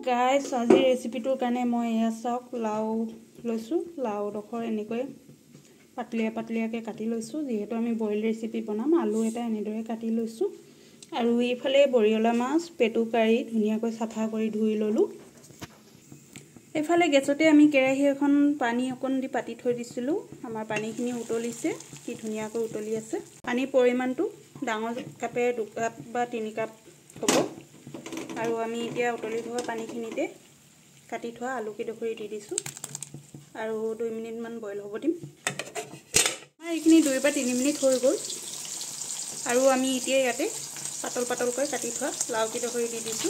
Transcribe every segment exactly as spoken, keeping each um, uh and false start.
Guys আজি ৰেচিপিটোৰ কাৰণে মই এয়া চাওক লাউ লৈছো লাউ ডখৰ এনেকৈ পাতলিয়া পাতলিয়াকে কাটি লৈছো যেহেতু আমি বইল ৰেচিপি বনাম আলু এটা এনেদৰে কাটি লৈছো আৰু এইফালে বৰিয়লা মাছ পেটু কাৰি ধুনিয়াকৈ সাফা কৰি ধুই ললো এইফালে গেছতে আমি কেৰাহী এখন পানী অকন দি পাতি থৈ দিছিলো আমাৰ পানীখিনি উতলিছে কি ধুনিয়াকৈ উতলি আছে পানীৰ পৰিমাণটো ডাঙৰ কাপে দুই কাপ বা তিনি কাপ হ'ব আৰু আমি এতিয়া উতলি থকা পানীখিনিতে কাটি থোৱা আলু কিডখৰি দি দিছো আৰু দুই মিনিট মান বইল হ'ব দিম আমাৰ এইখিনি দুই বা তিনি মিনিট হৈ গ'ল আৰু আমি এতিয়া ইয়াতে পাতল পাতলকৈ কাটি থোৱা লাউ কিডখৰি দি দিছো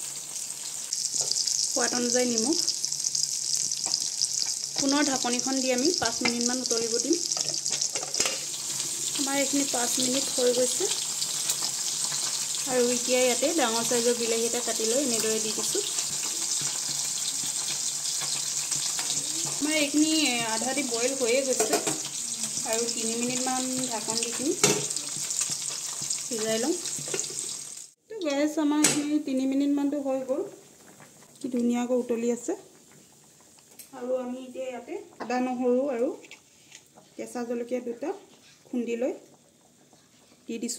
সোৱাদ অনুযায়ী নিমখ পুনৰ ঢাকনিখন দি আমি পাঁচ মিনিট মান উতলিব দিম আমাৰ এইখিনি পাঁচ মিনিট হৈ গৈছে আৰু এতিয়া ইয়াতে ডাঙৰ সাইজৰ বিলাহী এটা কাটি লৈ এনেদৰে দি দিছো আমাৰ এইখিনি আধা দি বইল হৈয়ে গৈছে আৰু তিনি মিনিট মান ঢাকন দি কিনি সিজাই লম তো গেছ আমাৰ এইখিনি তিনি মিনিট মানটো হৈ গ'ল কি ধুনিয়াকৈ উতলি আছে আৰু আমি এতিয়া ইয়াতে আদা নহৰু আৰু কেঁচা জলকীয়া দুটা খুন্দি লৈ দি দিছো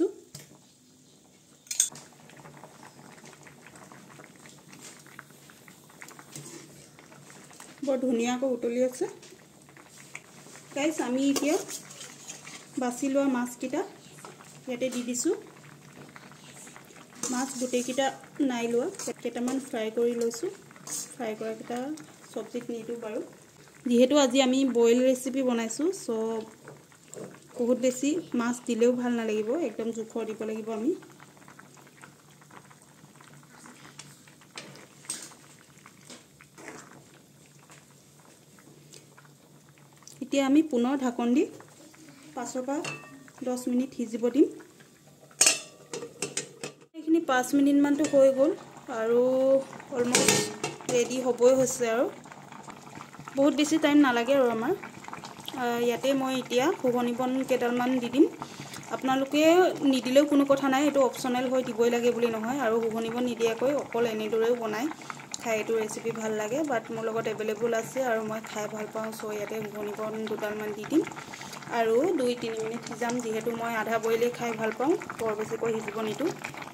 বৰ ধুনিয়াকৈ উতলি আছে গাইস আমি এতিয়া বাছি লোৱা মাছ কিটা ইয়াতে দি দিছো মাছ গুটেই কিটা নাই লোৱা কেটামান ফ্ৰাই কৰি লৈছো ফ্ৰাই কৰা কিটা সবজিত নিদু বাৰু যেহেতু আজি আমি বইল ৰেচিপি বনাইছো সো বহুত বেছি মাছ দিলেও ভাল নালাগিব একদম জুখৰ দিব লাগিব আমি এতিয়া আমি পুনৰ ঢাকন দি পাঁচ পৰা দহ মিনিট সিজিব দিম এইখিনি পাঁচ মিনিট মানটো হৈ গ'ল আৰু অলমোস্ট ৰেডি হ'বই হৈছে আৰু বহুত বেছি টাইম নালাগে আৰু আমাৰ ইয়াতে মই এতিয়া ঘুগনি বন কেডালমান দি দিম আপোনালোকে নিদিলেও কোনো কথা নাই এটো অপচনেল হৈ দিবই লাগে বুলি নহয় আৰু ঘুগনি বন নিদিয়াকৈ অকল এনেদৰেও বনায় খাই এটো ৰেচিপি ভাল লাগে বাট মোৰ লগত এভেইলেবল আছে আৰু মই খাই ভাল পাওঁ সো ইয়াতে ঘুগনি বন দুডালমান দি দিম আৰু দুই তিনি মিনিট সিজাম যেহেতু মই আধা বইলে খাই ভাল পাওঁ বৰ বেছিকৈ সিজিব নিদু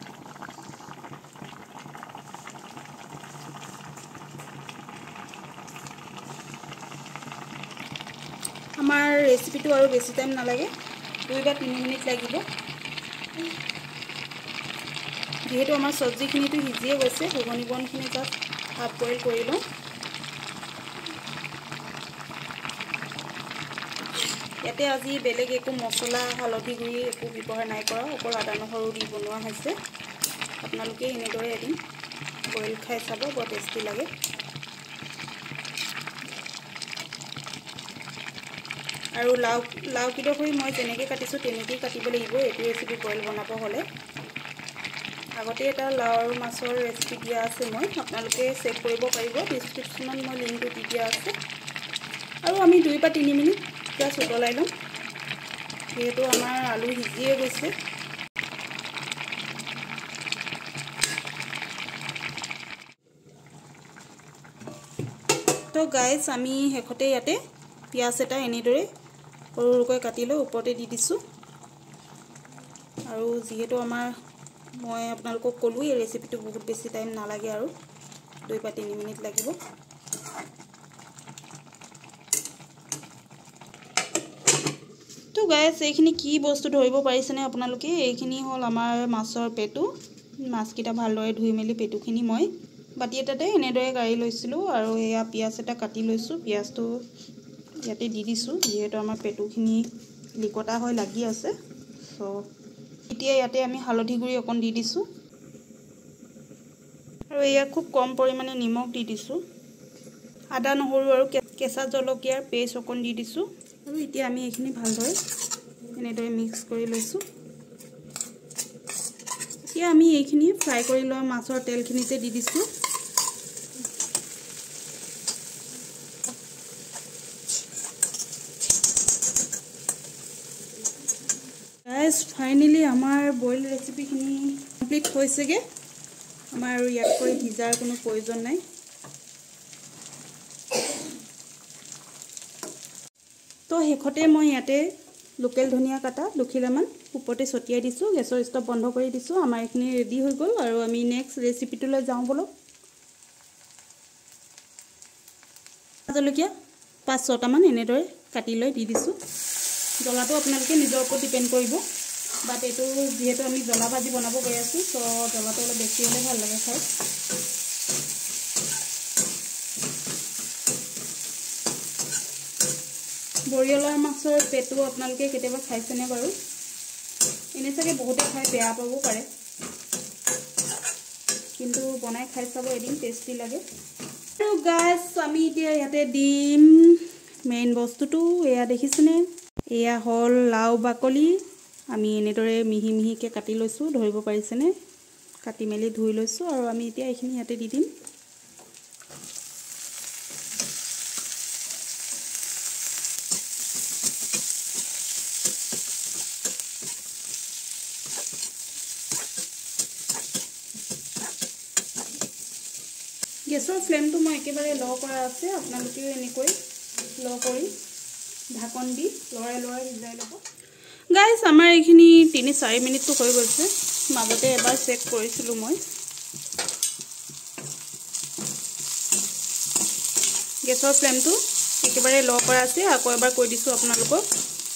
আমাৰ ৰেচিপিটো আৰু বেছি টাইম নালাগে দুই বা তিনি মিনিট লাগিব যেহেতু আমাৰ সবজিখিনিটো সিজিয়ে গৈছে ঘুগনি বনখিনি জাস্ট হাফ বইল কৰি লওঁ ইয়াতে আজি বেলেগ একো মছলা হালধি গুড়ি একো ব্যৱহাৰ নাই কৰা অকল আদা নহৰু দি বনোৱা হৈছে আপোনালোকে এনেদৰে এদিন বইল খাই চাব বৰ টেষ্টি লাগে আৰু লাউ লাউ কিডখৰি মই যেনেকৈ কাটিছো তেনেকৈ কাটিব লাগিব এটো ৰেচিপি বইল বনাব হলে আগতে এটা লাউ আৰু মাছৰ ৰেচিপি দিয়া আছে মই আপোনালোকে চেক কৰিব পাৰিব ডেসক্ৰিপচনত মই লিংকটো দি দিয়া আছে আৰু আমি দুই বা তিনি মিনিট জাস্ট উতলাই লম যেহেতু আমাৰ আলু সিজিয়ে গৈছে তো গাইস আমি হেকতে ইয়াতে পিয়াজ এটা এনেদৰে সৰুকৈ কাটি লৈ ওপৰতে দি দিছো আৰু যেহেতু আমাৰ মই আপোনালোকক ক'লো এই ৰেচিপিটো বহুত বেছি টাইম নালাগে আৰু দুই বা তিনি মিনিট লাগিব তো গাইস এইখিনি কি বস্তু ধৰিব পাৰিছেনে আপোনালোকে এইখিনি হ'ল আমাৰ মাছৰ পেটু মাছকিটা ভালদৰে ধুই মেলি পেটুখিনি মই বাটি এটাতে এনেদৰে গাৰি লৈছিলো আৰু এয়া পিয়াজ এটা কাটি লৈছো পিয়াজটো ইয়াতে দি দিছো যেহেতু আমাৰ পেটুখিনি লিকটা হৈ লাগি আছে সো এতিয়া ইয়াতে আমি হালধি গুড়ি অকন দি দিছো আৰু এয়া খুব কম পৰিমাণে নিমখ দি দিছো আদা নহৰু আৰু কেঁচা জলকীয়াৰ পেষ্ট অকন দি দিছো আৰু এতিয়া আমি এইখিনি ভালদৰে এনেদৰে মিক্স কৰি লৈছো এতিয়া আমি এইখিনি ফ্ৰাই কৰি লোৱা মাছৰ তেলখিনিতে দি দিছো গাইস ফাইনালি আমাৰ বইল ৰেচিপিখিনি কমপ্লিট হৈছেগে আমাৰ আৰু ইয়াতকৈ সিজাৰ কোনো প্ৰয়োজন নাই। তো শেষতে মই ইয়াতে লোকেল ধনিয়া কাটা দুখিলামান ওপৰতে ছটিয়াই দিছোঁ। গেছৰ ষ্টভ বন্ধ কৰি দিছোঁ। আমাৰ এইখিনি ৰেডি হৈ গ'ল আৰু আমি নেক্সট ৰেচিপিটোলৈ যাওঁ বলক। জলকীয়া পাঁচ ছটামান এনেদৰে কাটি লৈ দি দিছোঁ। জ্বলাটো আপোনালোকে নিজৰ ওপৰত ডিপেণ্ড কৰিব, বাট এইটো যিহেতু আমি জ্বলা ভাজি বনাব গৈ আছোঁ, তো জ্বলাটো অলপ বেছি হ'লে ভাল লাগে খাই। বৰিয়লা মাছৰ পেটু আপোনালোকে কেতিয়াবা খাইছেনে বাৰু? এনে চাগে বহুতে খাই বেয়া পাব পাৰে, কিন্তু বনাই খাই চাব এদিন, টেষ্টি লাগে। আৰু গাইছ আমি এতিয়া ইয়াতে দিম মেইন বস্তুটো। এয়া দেখিছেনে, এয়া হ'ল লাও বাকলি। আমি এনেদৰে মিহি মিহিকৈ কাটি লৈছোঁ, ধৰিব পাৰিছেনে? কাটি মেলি ধুই লৈছোঁ আৰু আমি এতিয়া এইখিনি ইয়াতে দি দিম। গেছৰ ফ্লেমটো মই একেবাৰে ল' কৰা আছে। আপোনালোকেও এনেকৈ ল' কৰি ঢাকন দি লৰাই লৰাই সিজাই ল'ব। গাইছ আমাৰ এইখিনি তিনি চাৰি মিনিটটো হৈ গৈছে। মাজতে এবাৰ চেক কৰিছিলোঁ মই। গেছৰ ফ্লেমটো একেবাৰে ল' কৰা আছে। আকৌ এবাৰ কৈ দিছোঁ আপোনালোকক,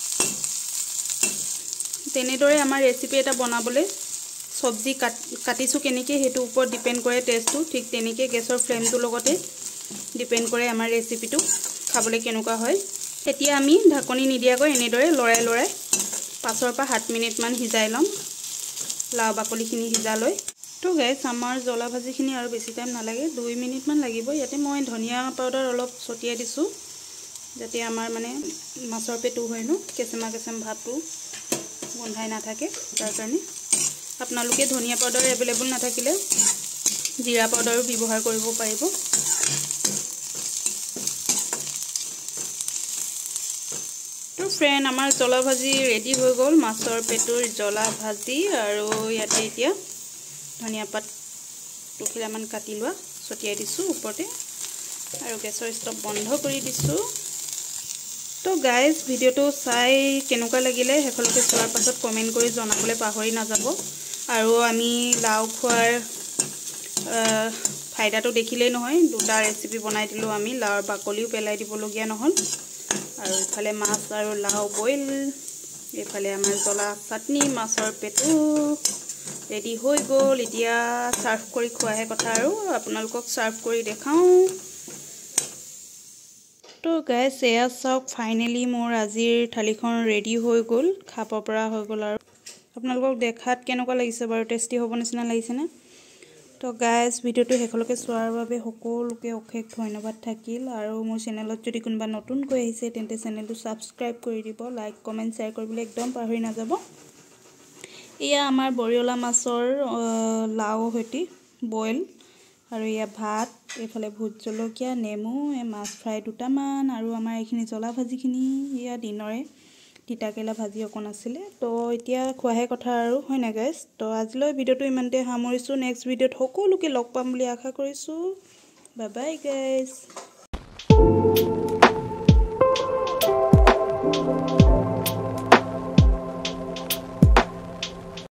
তেনেদৰে আমাৰ ৰেচিপি এটা বনাবলৈ চব্জি কাট কাটিছোঁ কেনেকৈ সেইটোৰ ওপৰত ডিপেণ্ড কৰে টেষ্টটো। ঠিক তেনেকৈ গেছৰ ফ্লেমটোৰ লগতে ডিপেণ্ড কৰে আমাৰ ৰেচিপিটো খাবলৈ কেনেকুৱা হয়। এতিয়া আমি ঢাকনি নিদিয়াকৈ এনেদৰে লৰাই লৰাই পাঁচৰ পৰা সাত মিনিটমান সিজাই ল'ম, লাও বাকলিখিনি সিজালৈ। তো গাইছ আমাৰ জ্বলা ভাজিখিনি আৰু বেছি টাইম নালাগে, দুই মিনিটমান লাগিব। ইয়াতে মই ধনিয়া পাউডাৰ অলপ ছটিয়াই দিছোঁ, যাতে আমাৰ মানে মাছৰ পেটু হয় ন, কেঁচেমা কেঁচেম ভাতটো গোন্ধাই নাথাকে, তাৰ কাৰণে। আপোনালোকে ধনিয়া পাউডাৰ এভেইলেবল নাথাকিলে জিৰা পাউডাৰো ব্যৱহাৰ কৰিব পাৰিব। তো ফ্ৰেণ্ড আমাৰ জ্বলা ভাজি ৰেডি হৈ গ'ল, মাছৰ পেটুৰ জ্বলা ভাজি। আৰু ইয়াতে এতিয়া ধনিয়া পাত দুখিলামান কাটি লোৱা ছটিয়াই দিছোঁ ওপৰতে আৰু গেছৰ ষ্টভ বন্ধ কৰি দিছোঁ। তো গাইজ ভিডিঅ'টো চাই কেনেকুৱা লাগিলে শেষলৈকে চোৱাৰ পাছত কমেণ্ট কৰি জনাবলৈ পাহৰি নাযাব। আৰু আমি লাও খোৱাৰ ফাইদাটো দেখিলেই নহয়, দুটা ৰেচিপি বনাই দিলোঁ আমি, লাওৰ বাকলিও পেলাই দিবলগীয়া নহ'ল। আৰু ইফালে মাছ আৰু লাও বইল, এইফালে আমাৰ জ্বলা চাটনি, মাছৰ পেটু ৰেডি হৈ গ'ল। এতিয়া চাৰ্ভ কৰি খোৱাহে কথা, আৰু আপোনালোকক চাৰ্ভ কৰি দেখাওঁ। তো গাইছ এয়া চাওক, ফাইনেলি মোৰ আজিৰ থালিখন ৰেডি হৈ গ'ল, খাব পৰা হৈ গ'ল। আৰু আপোনালোকক দেখাত কেনেকুৱা লাগিছে বাৰু? টেষ্টি হ'ব নিচিনা লাগিছেনে? তো গাইজ ভিডিঅ'টো শেষলৈকে চোৱাৰ বাবে সকলোকে অশেষ ধন্যবাদ থাকিল। আৰু মোৰ চেনেলত যদি কোনোবা নতুনকৈ আহিছে তেন্তে চেনেলটো ছাবস্ক্ৰাইব কৰি দিব, লাইক কমেণ্ট শ্বেয়াৰ কৰিবলৈ একদম পাহৰি নাযাব। এয়া আমাৰ বৰিয়লা মাছৰ লাও সৈতে বইল, আৰু এয়া ভাত, এইফালে ভোট জলকীয়া, নেমু, মাছ ফ্ৰাই দুটামান, আৰু আমাৰ এইখিনি জ্বলা ভাজিখিনি এয়া দিনৰে তিতাকেৰেলা ভাজি অকণ আছিলে। তো এতিয়া খোৱাহে কথা আৰু, হয় নাই গাইছ? তো আজিলৈ ভিডিঅ'টো ইমানতে সামৰিছোঁ। নেক্সট ভিডিঅ'ত সকলোকে লগ পাম বুলি আশা কৰিছোঁ। বাই বাই গাইছ।